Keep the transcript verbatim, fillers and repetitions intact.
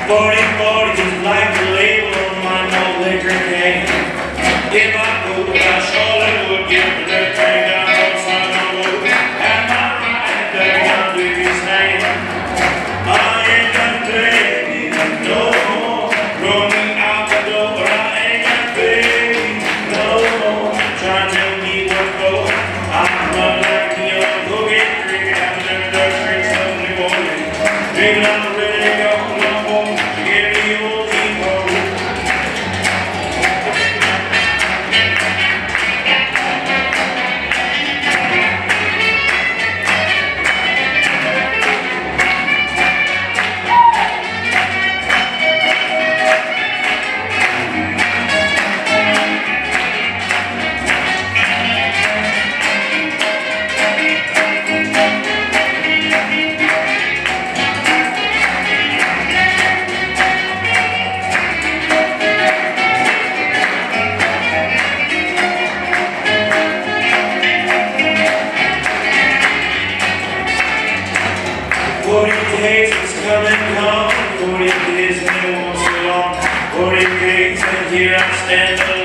forty forty, just like the label on my no liquor can. If I could, I surely would get the dirt train down on Sun on Road. And my right there down to his hand. I ain't got baby no more. Throw me out the door. I ain't got baby no more. Try to tell me what for. I'm running like the young cookie, drinking out of them dirt trains Sunday morning. Drinking out the ready to go no more. Give me old people. Forty days is coming, come. Forty days and it won't so long. Forty days and here I stand alone.